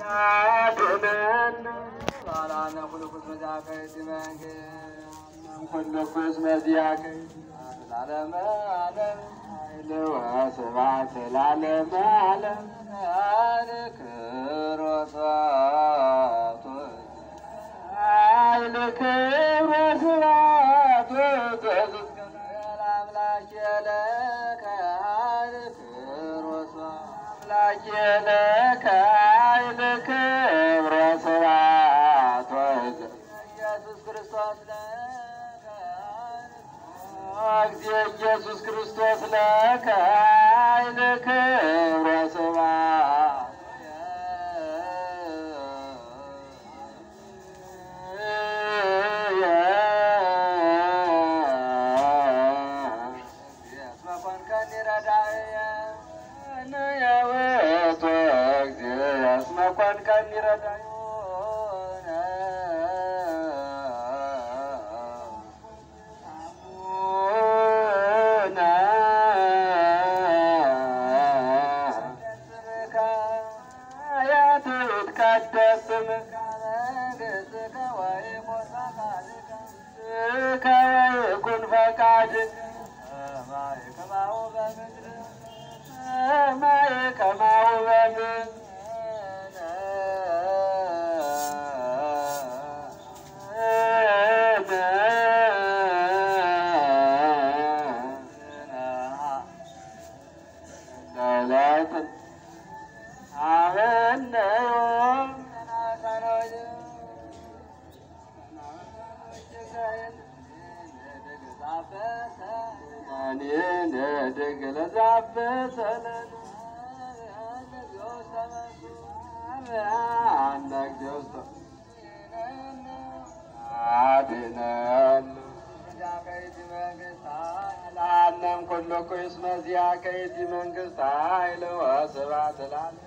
አድነን ባላነ ሁሉስ መዛከይ ሲመንግ ሁሉስ መዚያከይ ለዓለም ዓለም ኃይል ወስብሐት ለዓለም ዓለም ኃይል ክብር ወስብሐት ለአምላክ ለከ ኃይል ክብር ወስብሐት ለከ ኃይል ክብር ወስብሐት ኢየሱስ ክርስቶስ ኢየሱስ ክርስቶስ ለከ ኃይል ክብር ወስብሐት እስመ ኮንከኒ ረዳእየ ውእቱ እግዚእ እስመ ኮንከኒ ረዳእየ كن فقادك ما كماو بمدر ما كماو بمدر كل كويس مزيا كيدي من قصة إلى وسبعة